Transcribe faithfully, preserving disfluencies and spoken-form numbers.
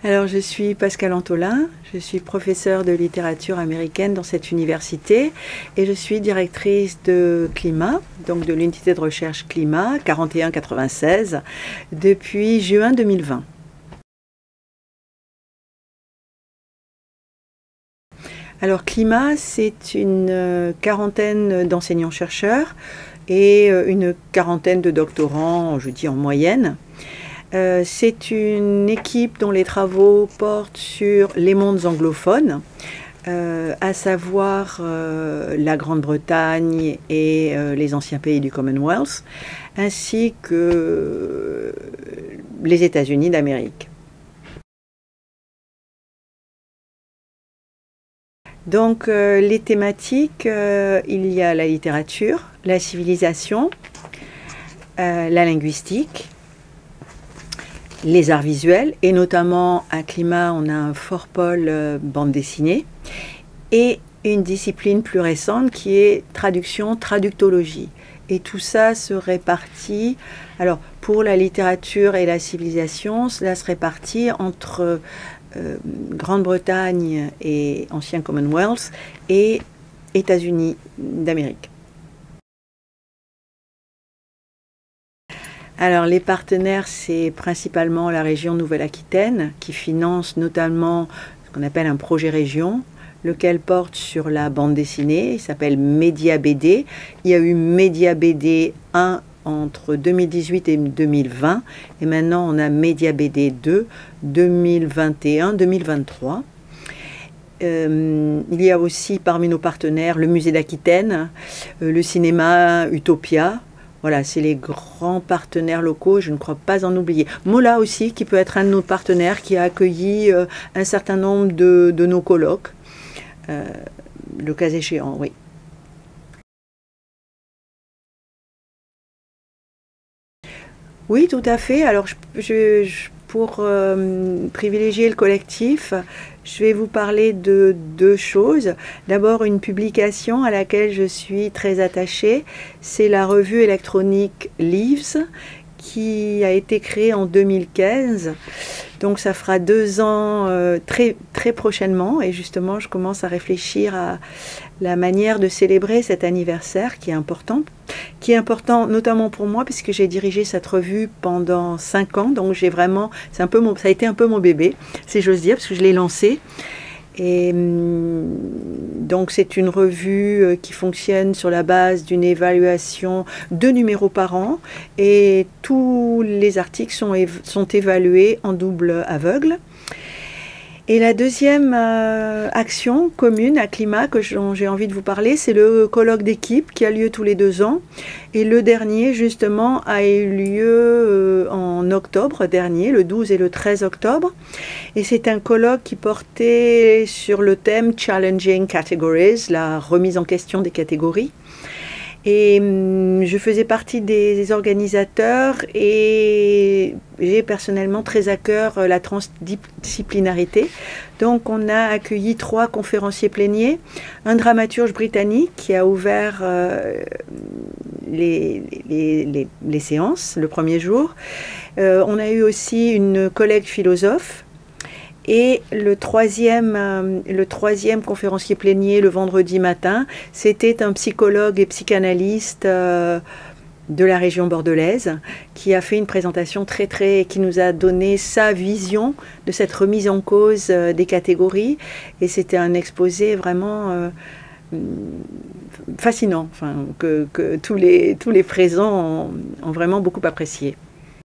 Alors, je suis Pascale Antolin, je suis professeure de littérature américaine dans cette université et je suis directrice de climat, donc de l'unité de recherche climat quarante et un quatre-vingt-seize, depuis juin deux mille vingt. Alors, climat, c'est une quarantaine d'enseignants-chercheurs et une quarantaine de doctorants, je dis en moyenne. Euh, c'est une équipe dont les travaux portent sur les mondes anglophones, euh, à savoir euh, la Grande-Bretagne et euh, les anciens pays du Commonwealth, ainsi que les États-Unis d'Amérique. Donc euh, les thématiques, euh, il y a la littérature, la civilisation, euh, la linguistique, les arts visuels, et notamment à climat, on a un fort pôle euh, bande dessinée, et une discipline plus récente qui est traduction, traductologie. Et tout ça se répartit, alors pour la littérature et la civilisation, cela se répartit entre euh, Grande-Bretagne et ancien Commonwealth et États-Unis d'Amérique. Alors les partenaires, c'est principalement la région Nouvelle-Aquitaine qui finance notamment ce qu'on appelle un projet région, lequel porte sur la bande dessinée, il s'appelle Média B D. Il y a eu Média B D un entre deux mille dix-huit et deux mille vingt, et maintenant on a Média B D deux, deux mille vingt et un deux mille vingt-trois. Euh, il y a aussi parmi nos partenaires le Musée d'Aquitaine, euh, le cinéma Utopia. Voilà, c'est les grands partenaires locaux, je ne crois pas en oublier. Mola aussi, qui peut être un de nos partenaires, qui a accueilli euh, un certain nombre de, de nos colloques, euh, le cas échéant, oui. Oui, tout à fait. Alors, je, je, je, pour euh, privilégier le collectif, je vais vous parler de deux choses. D'abord, une publication à laquelle je suis très attachée, c'est la revue électronique Leaves, qui a été créée en deux mille quinze. Donc ça fera deux ans euh, très, très prochainement, et justement je commence à réfléchir à la manière de célébrer cet anniversaire qui est important, qui est important notamment pour moi puisque j'ai dirigé cette revue pendant cinq ans, donc j'ai vraiment, c'est un peu mon, ça a été un peu mon bébé, si j'ose dire, parce que je l'ai lancé. Et donc c'est une revue qui fonctionne sur la base d'une évaluation de numéros par an, et tous les articles sont, sont évalués en double aveugle. Et la deuxième euh, action commune à climat que j'ai envie de vous parler, c'est le colloque d'équipe qui a lieu tous les deux ans. Et le dernier, justement, a eu lieu euh, en octobre dernier, le douze et le treize octobre. Et c'est un colloque qui portait sur le thème Challenging Categories, la remise en question des catégories. Et hum, je faisais partie des organisateurs et j'ai personnellement très à cœur la transdisciplinarité. Donc on a accueilli trois conférenciers pléniers, un dramaturge britannique qui a ouvert euh, les, les, les, les séances le premier jour. Euh, on a eu aussi une collègue philosophe. Et le troisième, euh, le troisième conférencier plénier le vendredi matin, c'était un psychologue et psychanalyste euh, de la région bordelaise qui a fait une présentation très très, qui nous a donné sa vision de cette remise en cause euh, des catégories. Et c'était un exposé vraiment euh, fascinant, enfin, que, que tous les, tous les présents ont, ont vraiment beaucoup apprécié.